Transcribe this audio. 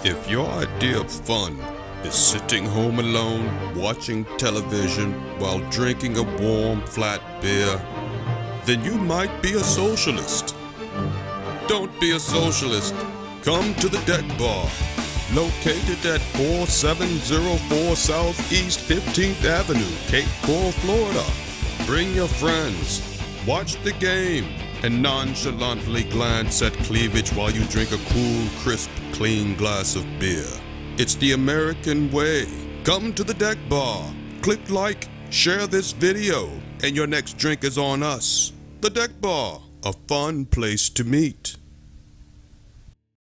If your idea of fun is sitting home alone, watching television while drinking a warm, flat beer, then you might be a socialist. Don't be a socialist. Come to the Dek Bar, located at 4704 Southeast 15th Avenue, Cape Coral, Florida. Bring your friends, watch the game, and nonchalantly glance at cleavage while you drink a cool, crisp, clean glass of beer. It's the American way. Come to the Dek Bar. Click like, share this video, and your next drink is on us. The Dek Bar, a fun place to meet.